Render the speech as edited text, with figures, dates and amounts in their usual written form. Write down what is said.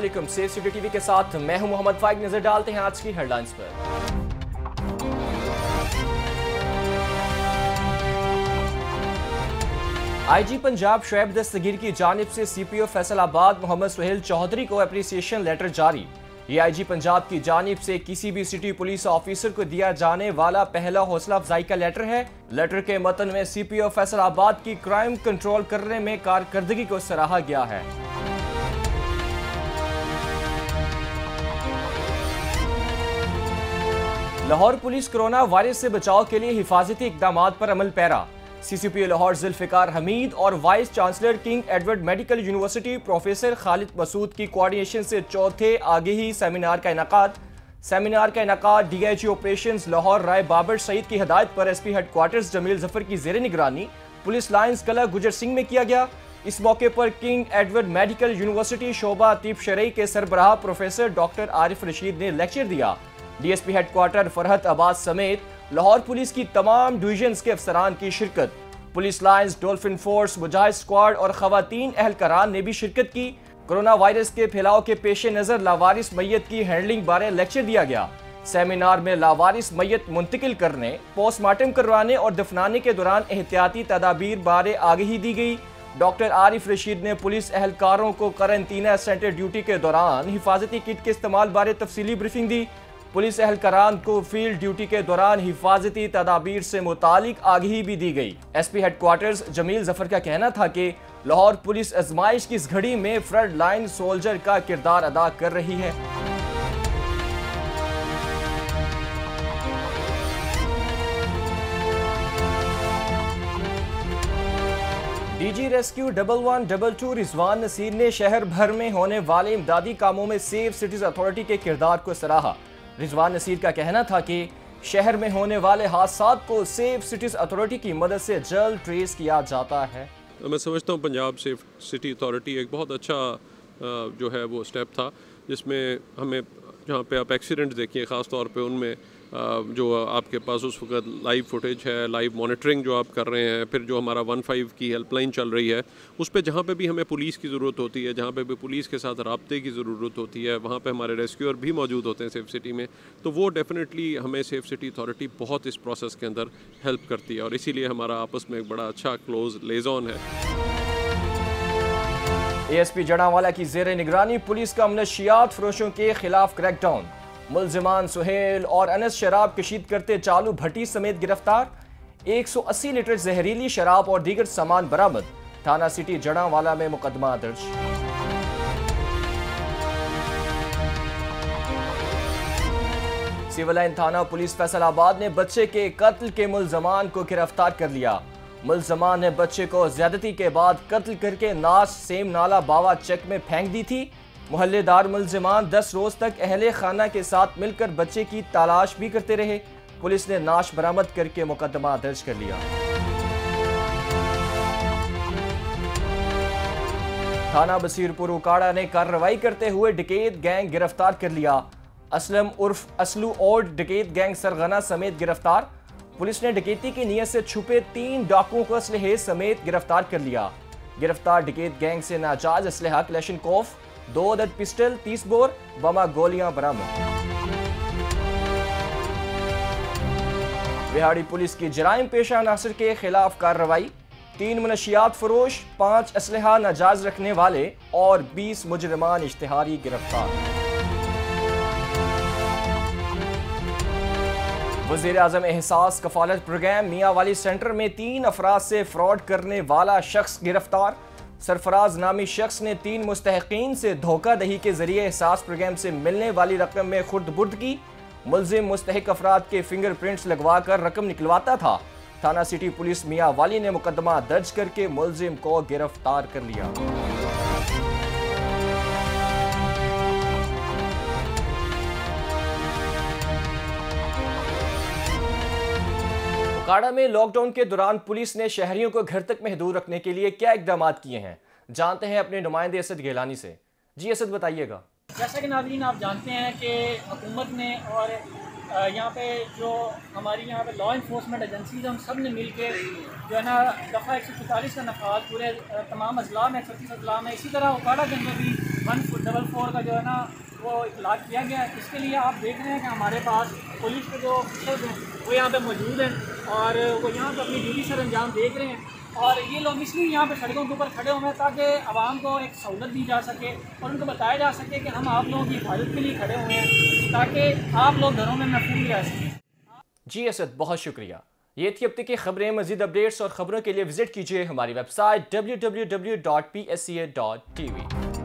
अस्सलामुअलैकुम। Safe city TV के साथ मैं हूं मोहम्मद फाइक। नजर डालते हैं आज की हेडलाइंस पर। आईजी पंजाब शुएब दस्तगीर की जानिब से सीपीओ फैसलाबाद मोहम्मद सुहेल चौधरी को एप्रिसिएशन लेटर जारी। ये आईजी पंजाब की जानिब से किसी भी सिटी पुलिस ऑफिसर को दिया जाने वाला पहला हौसला अफजाई का लेटर है। लेटर के मतन में सीपीओ फैसलाबाद की क्राइम कंट्रोल करने में कारकर्दगी को सराहा गया है। लाहौर पुलिस कोरोना वायरस से बचाव के लिए हिफाजती इकदाम पर अमल पैरा। सीसीपी लाहौर जुल्फिकार हमीद और vice chancellor King Edward medical university professor Khalid Masood की कोऑर्डिनेशन से चौथे आगाही सेमिनार का इनकाद डीआईजी ऑपरेशंस लाहौर राय बाबर सईद की हिदायत पर एसपी हेडक्वार्टर्स जमील जफर की जेर निगरानी पुलिस लाइन्स कला गुजर सिंह में किया गया। इस मौके पर किंग एडवर्ड मेडिकल यूनिवर्सिटी शोबा तीब शरई के सरबराह प्रोफेसर डॉक्टर आरिफ रशीद ने लेक्चर दिया। डीएसपी हेडक्वार्टर फरहत अब्बास समेत लाहौर पुलिस की तमाम डिवीजन्स के अफसरान की शिरकत। Police lines, dolphin force, Mujahid squad और खवातीन एहलकारान ने भी शिरकत की। कोरोना वायरस के फैलाव के पेश नजर लावारिस मैयत की हैंडलिंग बारे लेक्चर दिया गया। सेमिनार में लावारिस मैयत मुंतकिल करने, पोस्टमार्टम करवाने और दफनाने के दौरान एहतियाती तदाबीर बारे आगाही दी गई। डॉक्टर आरिफ रशीद ने पुलिस एहलकारों को करंतना सेंटर ड्यूटी के दौरान हिफाजती किट के इस्तेमाल बारे तफसीली ब्रीफिंग दी। पुलिस एहलकारान को फील्ड ड्यूटी के दौरान हिफाजती तदाबीर से मुतालिक आगाही भी दी गई। एसपी हेडक्वार्टर्स जमील जफर का कहना था कि लाहौर पुलिस आजमाइश की इस घड़ी में फ्रंट लाइन सोल्जर का किरदार अदा कर रही है। डीजी रेस्क्यू 1122 रिजवान नसीर ने शहर भर में होने वाले इमदादी कामों में सेफ सिटीज अथॉरिटी के किरदार को सराहा। रिजवान नसीर का कहना था कि शहर में होने वाले हादसात को सेफ सिटीज अथॉरिटी की मदद से जल्द ट्रेस किया जाता है। मैं समझता हूँ पंजाब सेफ सिटी अथॉरिटी एक बहुत अच्छा जो है वो स्टेप था, जिसमें हमें जहाँ पे आप एक्सीडेंट देखिए ख़ास तौर पे उनमें जो आपके पास उस वक्त लाइव फुटेज है, लाइव मॉनिटरिंग जो आप कर रहे हैं, फिर जो हमारा 15 की हेल्पलाइन चल रही है उस पे जहाँ पे भी हमें पुलिस की ज़रूरत होती है, जहाँ पे भी पुलिस के साथ राब्ते की ज़रूरत होती है, वहाँ पे हमारे रेस्क्यूअर भी मौजूद होते हैं सेफ सिटी में। तो वो डेफिनेटली हमें सेफ सिटी अथॉरिटी बहुत इस प्रोसेस के अंदर हेल्प करती है और इसीलिए हमारा आपस में एक बड़ा अच्छा क्लोज लेजॉन है। एएसपी जड़ांवाला की जेर निगरानी पुलिस का मनशियात फरोशों के खिलाफ क्रैकडाउन। मुलजिमान सुहेल और अनस शराब कशीद करते चालू भट्टी समेत गिरफ्तार। 180 लीटर जहरीली शराब और दीगर सामान बरामद। थाना सिटी जड़ांवाला में मुकदमा दर्ज। सिविल लाइन थाना पुलिस फैसलाबाद ने बच्चे के कत्ल के मुलजमान को गिरफ्तार कर लिया। मुलजमान ने बच्चे को ज्यादती के बाद कत्ल करके नाश सेम नाला बावा चेक में फेंक दी थी। मोहल्लेदार मुलजिमान 10 रोज तक अहले खाना के साथ मिलकर बच्चे की तलाश भी करते रहे। पुलिस ने नाश बरामद करके मुकदमा दर्ज कर लिया। थाना बसीरपुर उकाड़ा ने कार्रवाई करते हुए डकैत गैंग गिरफ्तार कर लिया। असलम उर्फ असलू और डकैत गैंग सरगना समेत गिरफ्तार। पुलिस ने डकैती की नीयत से छुपे 3 डाकुओं को असलहे समेत गिरफ्तार कर लिया। गिरफ्तार डकैत गैंग से नाजायज असलहा क्लैशनकोफ, 2 अदद पिस्टल, 30 बोर बमा गोलियां बरामद। बिहाड़ी पुलिस की जराइम पेशा अनासर के खिलाफ कार्रवाई। 3 मनशियात फरोश, 5 असलहा नाजायज रखने वाले और 20 मुजरिमान इश्तिहारी गिरफ्तार। वज़ीर आज़म एहसास कफालत प्रोग्राम मियाँ वाली सेंटर में 3 अफराद से फ्रॉड करने वाला शख्स गिरफ्तार। सरफराज नामी शख्स ने 3 मुस्तहकीन से धोखादही के जरिए एहसास प्रोग्राम से मिलने वाली रकम में खुर्द बुर्द की। मुलजिम मुस्तहिक अफराद के फिंगरप्रिंट्स लगवा कर रकम निकलवाता था। थाना सिटी पुलिस मियाँ वाली ने मुकदमा दर्ज करके मुलजिम को गिरफ्तार कर लिया। उकाड़ा में लॉकडाउन के दौरान पुलिस ने शहरियों को घर तक महदूद रखने के लिए क्या इकदाम किए हैं, जानते हैं अपने नुमाइंदे असद गिलानी से। जी असद बताइएगा। जैसा कि नाज़रीन आप जानते हैं कि हुकूमत ने और यहाँ पे जो हमारी यहाँ पे लॉ इन्फोर्समेंट एजेंसीज हम सब ने मिल के जो है ना दफ़ा 144 का नफाज पूरे तमाम अजला में 36 अजला में, इसी तरह उकाड़ा के अंदर भी 1444 का जो है ना वो इतलाक किया गया है। इसके लिए आप देख रहे हैं कि हमारे पास पुलिस के जो ऑफिसर्स हैं वो यहाँ पे मौजूद हैं और वो यहाँ पे अपनी ड्यूटी सर अंजाम देख रहे हैं। और ये लोग इसलिए यहाँ पे सड़कों के ऊपर खड़े हुए हैं ताकि आवाम को एक सहूलत दी जा सके और उनको बताया जा सके कि हम आप लोगों की हिफाजत के लिए खड़े हुए हैं ताकि आप लोग घरों में महफूज रह सकें। जी असद, बहुत शुक्रिया। ये थी अब तक की खबरें। मजीद अपडेट्स और खबरों के लिए विजिट कीजिए हमारी वेबसाइट www.psca.tv।